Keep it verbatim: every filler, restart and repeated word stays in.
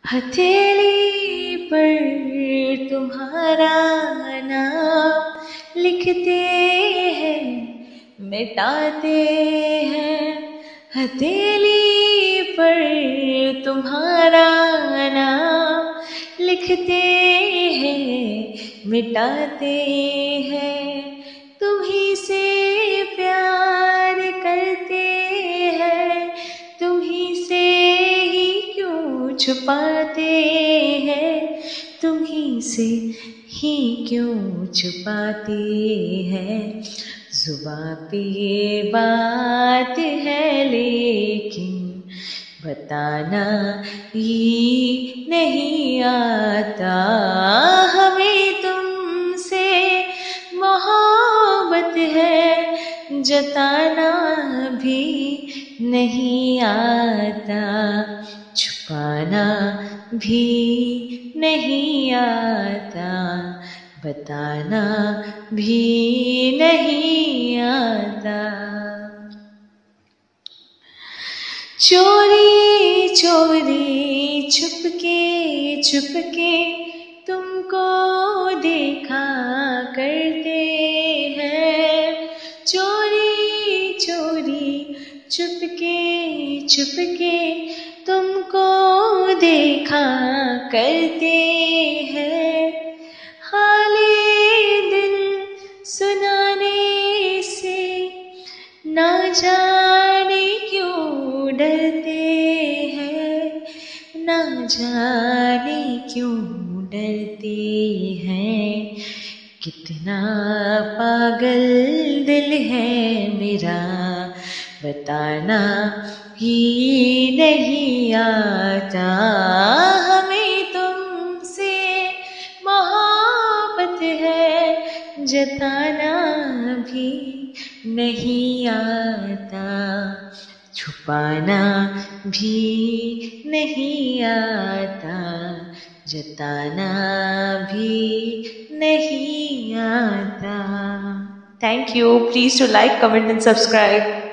हथेली पर तुम्हारा नाम लिखते हैं, मिटाते हैं। हथेली पर तुम्हारा नाम लिखते हैं, मिटाते हैं। तुम्ही से प्यार करते हैं, तुम्ही से ही क्यों छुपाते हैं, तुम्ही से ही क्यों छुपाते हैं। जुबां पे ये बात है लेकिन बताना ही नहीं आता। हमें तुमसे मोहब्बत है, जताना भी नहीं आता। छुपाना भी नहीं आता, बताना भी नहीं आता। चोरी चोरी छुपके छुपके तुमको देखा करते हैं। चोरी चोरी छुपके छुपके तुमको देखा करते हैं। हाले दिल सुनाने से ना जाने क्यों डरते हैं, ना जाने क्यों डरते हैं। कितना पागल दिल है मेरा, बताना ही नहीं आता। हमें तुमसे मोहब्बत है, जताना भी नहीं आता। छुपाना भी नहीं आता, जताना भी नहीं आता। Thank you. Please do like, comment and subscribe.